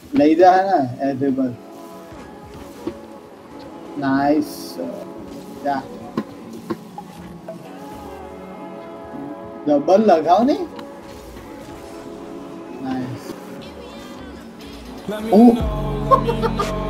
नहीं जा है ना ऐसे बस। नाइस जा डबल लगाओ नहीं। नाइस।